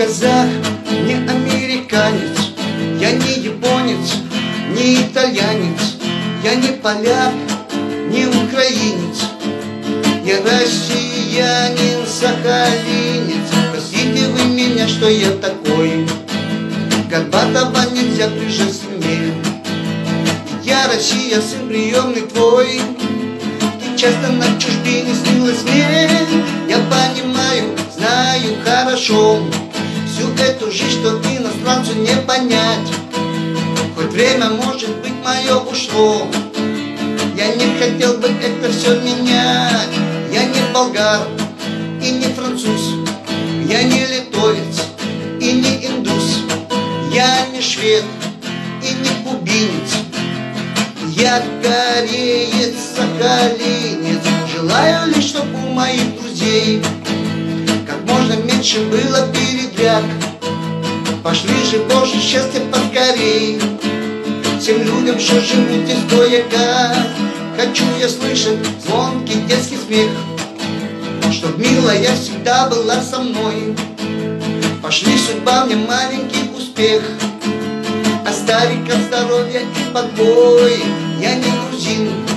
казах, не американец, я не японец, не итальянец, я не поляк, не украинец, я россиянин, сахалинец. Простите вы меня, что я такой, горбатого нельзя прижать сильнее. Я Россия, сын приемный твой, ты часто на чужбине снилась мне. Я понимаю, знаю хорошо всю эту жизнь, что иностранцу не понять. Хоть время, может быть, мое ушло, я не хотел бы это все менять. Я не болгар и не француз, я не литовец и не индус, я не швед и не кубинец, я кореец, сахалинец. Желаю лишь, чтоб у моих друзей как можно меньше было передряг. Пошли же, Боже, счастье поскорей всем людям, что живут здесь кое-как. Хочу я слышать звонкий детский смех, чтоб милая всегда была со мной. Пошли, судьба, мне маленький успех, а старикам здоровья и покой. Я не грузин,